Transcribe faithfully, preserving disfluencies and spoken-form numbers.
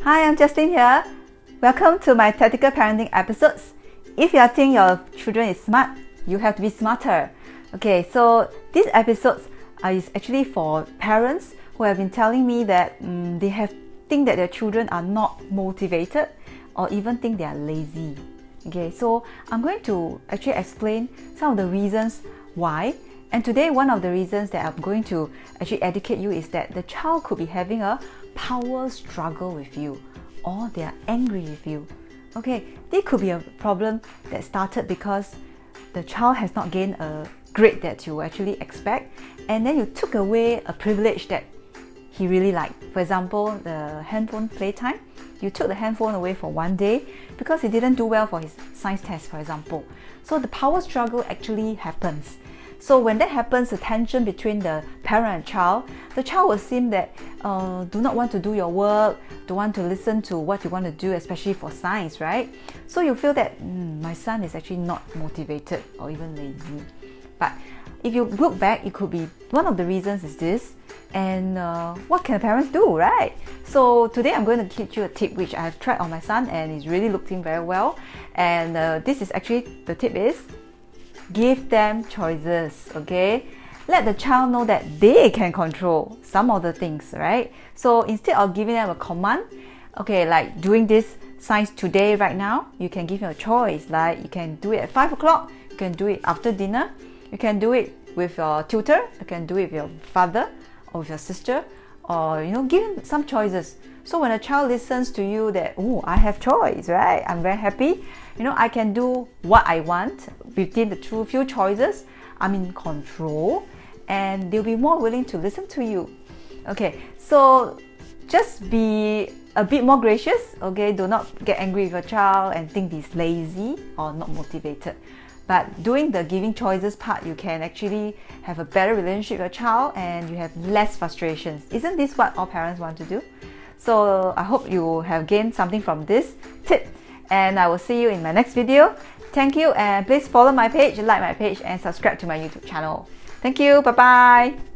Hi, I'm Jasline here. Welcome to my tactical parenting episodes. If you think your children is smart, you have to be smarter. Okay, so these episodes are is actually for parents who have been telling me that um, they have think that their children are not motivated or even think they are lazy. Okay, so I'm going to actually explain some of the reasons why. And today, one of the reasons that I'm going to actually educate you is that the child could be having a power struggle with you, or they are angry with you. Okay, there could be a problem that started because the child has not gained a grade that you actually expect, and then you took away a privilege that he really liked. For example, the handphone playtime. You took the handphone away for one day because he didn't do well for his science test, for example. So the power struggle actually happens. So when that happens, the tension between the parent and child, the child will seem that uh, do not want to do your work, don't want to listen to what you want to do, especially for science, right? So you feel that mm, my son is actually not motivated or even lazy. But if you look back, it could be one of the reasons is this. And uh, what can parents do, right? So today I'm going to teach you a tip which I have tried on my son and it's really looking very well. And uh, this is actually, the tip is, give them choices, okay? Let the child know that they can control some of the things, right? So instead of giving them a command, okay, like doing this science today, right now, you can give them a choice. Like you can do it at five o'clock, you can do it after dinner, you can do it with your tutor, you can do it with your father or with your sister, or you know, give them some choices. So when a child listens to you that, oh, I have choice, right? I'm very happy. You know, I can do what I want within the two few choices. I'm in control, and they'll be more willing to listen to you. Okay, so just be a bit more gracious. Okay, do not get angry with your child and think he's lazy or not motivated. But doing the giving choices part, you can actually have a better relationship with your child and you have less frustrations. Isn't this what all parents want to do? So I hope you have gained something from this tip, and I will see you in my next video. Thank you, and please follow my page, like my page, and subscribe to my YouTube channel. Thank you, bye bye.